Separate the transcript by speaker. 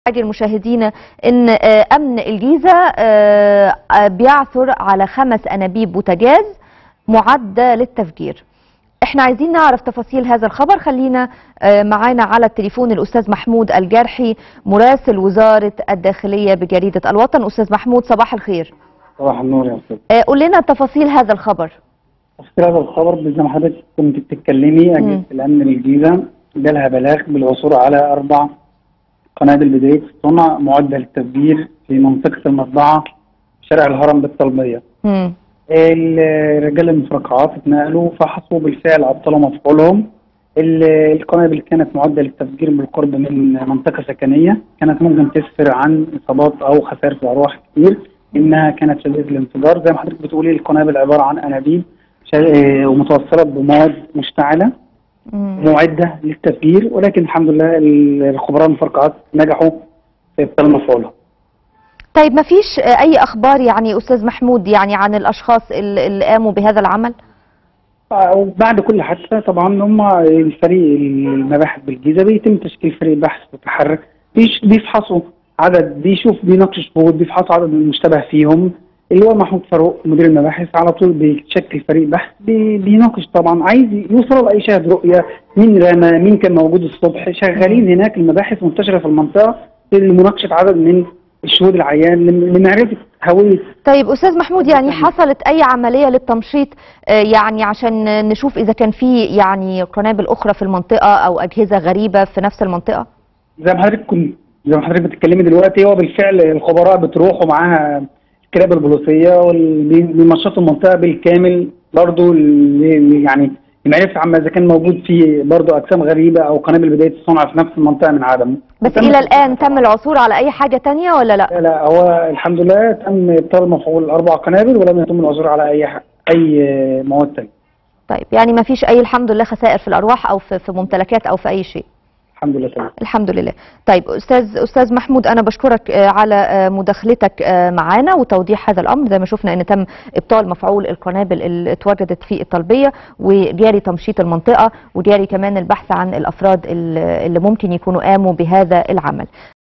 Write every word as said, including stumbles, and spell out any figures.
Speaker 1: حاجة المشاهدين ان امن الجيزة بيعثر على خمس انابيب بوتاجاز معدة للتفجير. احنا عايزين نعرف تفاصيل هذا الخبر. خلينا معانا على التليفون الاستاذ محمود الجرحي مراسل وزارة الداخلية بجريدة الوطن. استاذ محمود صباح الخير.
Speaker 2: صباح النور يا استاذ.
Speaker 1: قول لنا تفاصيل هذا الخبر.
Speaker 2: تفاصيل هذا الخبر زي ما حضرتك كنت بتتكلمي، اجهزة الامن الجيزة جالها بلاغ بالعثور على اربع قنابل بداية الصنع معدة للتفجير في منطقة المطبعة شارع الهرم بالطلبية.
Speaker 1: امم
Speaker 2: الرجال المفرقعات اتنقلوا فحصوا بالفعل ابطلوا مفعولهم. القنابل كانت معدة للتفجير بالقرب من منطقة سكنية، كانت ممكن تسفر عن اصابات او خسائر في الارواح كتير، انها كانت شديدة الانفجار. زي ما حضرتك بتقولي القنابل عبارة عن انابيب ومتوصلة بمواد مشتعلة معدة للتفجير، ولكن الحمد لله الخبراء المفرقعات نجحوا في ابطال مفعولها. طيب ما
Speaker 1: فيش اي اخبار يعني استاذ محمود يعني عن الاشخاص اللي قاموا بهذا العمل؟
Speaker 2: وبعد كل حادثه طبعا هم الفريق المباحث بالجيزه بيتم تشكيل فريق بحث متحرك بيفحصوا عدد، بيشوف بيناقش شهود، بيفحصوا عدد المشتبه فيهم. اللي هو محمود فاروق مدير المباحث على طول بيشكل فريق بحث بيناقش، طبعا عايز يوصل لاي شاهد رؤيه، مين رمى، مين كان موجود الصبح. شغالين هناك المباحث منتشره في المنطقه لمناقشه عدد من الشهود العيان لمعرفه هويه.
Speaker 1: طيب استاذ محمود يعني حصلت اي عمليه للتمشيط يعني عشان نشوف اذا كان في يعني قنابل اخرى في المنطقه او اجهزه غريبه في نفس المنطقه؟
Speaker 2: زي ما حضرتك كنت زي ما حضرتك بتتكلمي دلوقتي، هو بالفعل الخبراء بتروحوا معاها الكلاب البوليسيه وبينشطوا المنطقه بالكامل برضه يعني لمعرفه عما اذا كان موجود في برضه اجسام غريبه او قنابل بدايه الصنع في نفس المنطقه من عدمه.
Speaker 1: بس الى الان تم العثور على اي حاجه ثانيه ولا لا؟
Speaker 2: لا لا هو الحمد لله تم ابطال مفعول اربع قنابل ولم يتم العثور على اي اي مواد ثانيه.
Speaker 1: طيب يعني ما فيش اي الحمد لله خسائر في الارواح او في في ممتلكات او في اي شيء؟
Speaker 2: الحمد لله تمام.
Speaker 1: الحمد لله. طيب استاذ استاذ محمود انا بشكرك على مداخلتك معانا وتوضيح هذا الامر. زي ما شفنا ان تم ابطال مفعول القنابل اللي اتوجدت في الطلبيه وجاري تمشيط المنطقه وجاري كمان البحث عن الافراد اللي ممكن يكونوا قاموا بهذا العمل.